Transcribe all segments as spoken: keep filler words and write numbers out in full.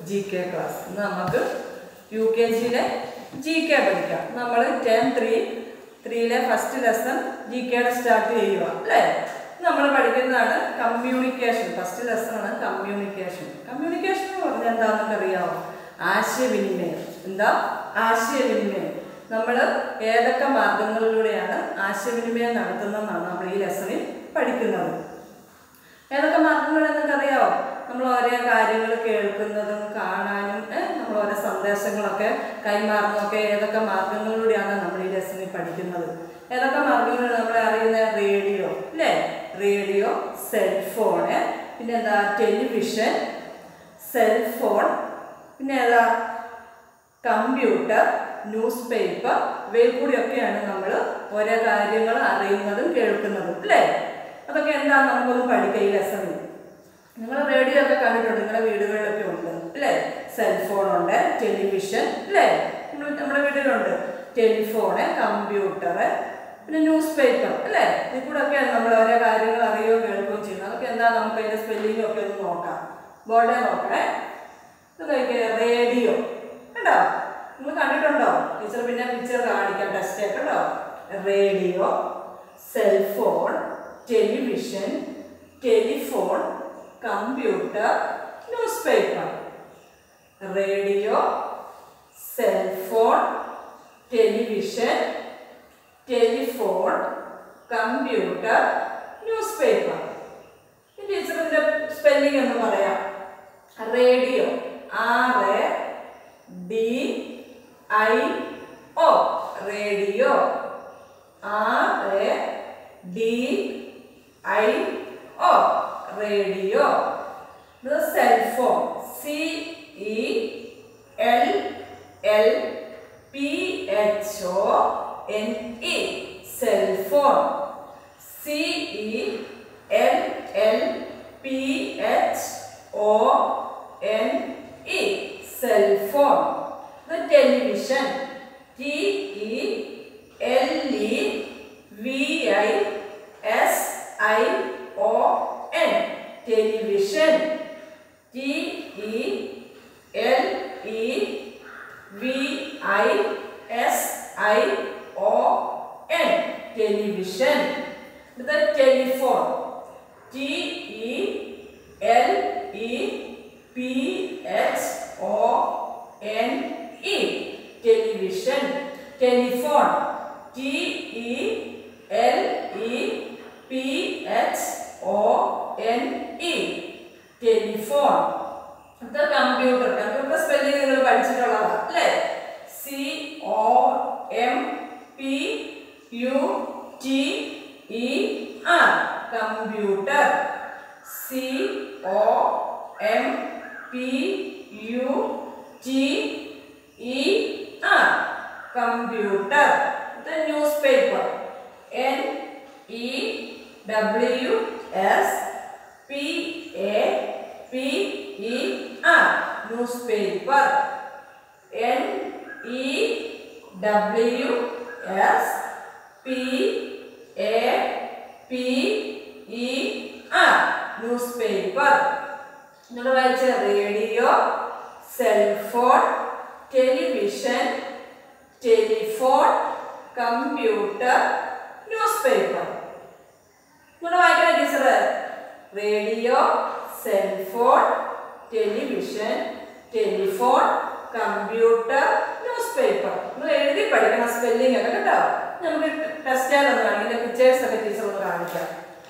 G K class. ഇന്ന് നമുക്ക് U K ജിയിലെ ജി കെ പഠിക്കാം. നമ്മൾ ടേം ത്രീ ത്രീയിലെ ഫസ്റ്റ് ലെസൺ ജി കെയുടെ സ്റ്റാർട്ട് ചെയ്യുക അല്ലേ. നമ്മൾ പഠിക്കുന്നതാണ് കമ്മ്യൂണിക്കേഷൻ. ഫസ്റ്റ് ലെസണാണ് കമ്മ്യൂണിക്കേഷൻ. കമ്മ്യൂണിക്കേഷൻ എന്ന് പറഞ്ഞാൽ എന്താണെന്നൊക്കെ അറിയാമോ? ആശയവിനിമയം. എന്താ ആശയവിനിമയം? നമ്മൾ ഏതൊക്കെ മാർഗങ്ങളിലൂടെയാണ് ആശയവിനിമയം നടത്തുന്നതെന്നാണ് നമ്മൾ ഈ ലെസണിൽ പഠിക്കുന്നത്. ഏതൊക്കെ മാർഗങ്ങളെന്നൊക്കെ അറിയാമോ? നമ്മൾ ഓരോ കാര്യങ്ങൾ കേൾക്കുന്നതും കാണാനും നമ്മൾ ഓരോ സന്ദേശങ്ങളൊക്കെ കൈമാറുന്നതൊക്കെ ഏതൊക്കെ മാർഗങ്ങളിലൂടെയാണ് നമ്മൾ ഈ ലെസണിൽ പഠിക്കുന്നത്. ഏതൊക്കെ മാർഗങ്ങൾ നമ്മൾ അറിയുന്ന റേഡിയോ അല്ലേ, റേഡിയോ, സെൽഫോണ്, പിന്നെ എന്താ ടെലിവിഷൻ, സെൽഫോൺ, പിന്നെ ഏതാ കമ്പ്യൂട്ടർ, ന്യൂസ് പേപ്പർ, ഇവയിൽ കൂടിയൊക്കെയാണ് നമ്മൾ ഓരോ കാര്യങ്ങൾ അറിയുന്നതും കേൾക്കുന്നതും അല്ലേ. അതൊക്കെ എന്താണ് നമുക്കൊന്ന് പഠിക്കാം ഈ ലെസണിൽ. നിങ്ങൾ റേഡിയോ ഒക്കെ കണ്ടിട്ടുണ്ട്, നിങ്ങളുടെ വീടുകളിലൊക്കെ ഉണ്ട് അല്ലേ. സെൽഫോണുണ്ട്, ടെലിവിഷൻ അല്ലേ, നമ്മൾ നമ്മുടെ വീട്ടിലുണ്ട്. ടെലിഫോണ്, കമ്പ്യൂട്ടർ, പിന്നെ ന്യൂസ് പേപ്പർ അല്ലേ. ഇതിൽ കൂടെ ഒക്കെയാണ് നമ്മൾ ഓരോ കാര്യങ്ങൾ അറിയുകയോ കേൾക്കുകയും ചെയ്യുന്നത്. അതൊക്കെ എന്താ നമുക്ക് അതിൻ്റെ സ്പെല്ലിംഗ് ഒക്കെ ഒന്ന് നോക്കാം. ബോർഡേ നോക്കണേ. ഇത് നോക്കിയേ, റേഡിയോ കണ്ടോ, നിങ്ങൾ കണ്ടിട്ടുണ്ടോ? ടീച്ചർ പിന്നെ പിക്ചർ കാണിക്കാം, ടെസ്റ്റ് കേട്ടോ. Radio, cellphone, television, telephone, computer, news paper. Radio, cellphone, television, telephone, computer, news paper. ടീച്ചറിന്റെ സ്പെല്ലിംഗ് എന്ന് പറയാം. Radio R A D I O, radio R A D I O, radio. Cellphone C E L L P H O N E, cellphone. C E L L P H O N E, cellphone. Television T E L E V I S I O N, television. T E L E V I S I O N, television. ഇത് telephone T E L E P H O N E, television. Telephone T E L E P H O N E, telephone. ഇത് computer. Computer spelling നിങ്ങൾ പഠിച്ചിട്ടുള്ളതാണ് അല്ലേ. C O M P U T E R, computer. C O M P U T E R, computer. ഇത് news paper. N E W S P A P E R, news paper. N E W S P A P E R, news paper. നിങ്ങൾ വായിച്ച radio, cellphone, television, telephone, computer, news paper. നിങ്ങൾ വായിക്കണം teacher. Radio, cellphone, television, telephone, computer, news paper. നിങ്ങൾ എഴുതി പഠിക്കണം spelling ഒക്കെ കേട്ടോ. നമുക്ക് ടെസ്റ്റ് ചെയ്യാനൊന്നും കാണിക്കാം. ഇതിന്റെ പിക്ചേഴ്സ് ഒക്കെ ടീച്ചർ ഒന്ന് കാണിക്കാം.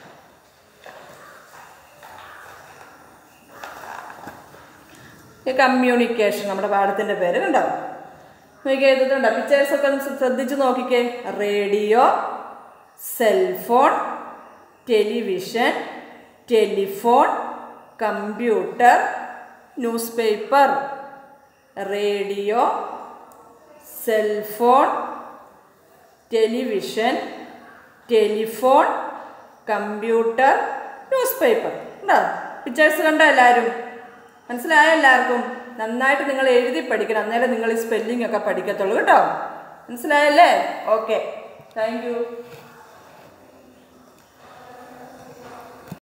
കമ്മ്യൂണിക്കേഷൻ നമ്മുടെ പാഠത്തിന്റെ പേര് കണ്ടോ. നോക്കി എഴുതിട്ടുണ്ടോ? പിക്ചേഴ്സ് ഒക്കെ ഒന്ന് ശ്രദ്ധിച്ച് നോക്കിക്കേ. Radio, cellphone, television, telephone, computer, news paper. Radio, cellphone, television, telephone, computer, news paper. ഉണ്ടോ? പിക്ചേഴ്സ് കണ്ടോ എല്ലാവരും? മനസ്സിലായോ എല്ലാവർക്കും? നന്നായിട്ട് നിങ്ങൾ എഴുതി പഠിക്കണം, അന്നേരം നിങ്ങൾ ഈ സ്പെല്ലിംഗ് ഒക്കെ പഠിക്കത്തുള്ളൂ കേട്ടോ. മനസ്സിലായല്ലേ? Okay, thank U.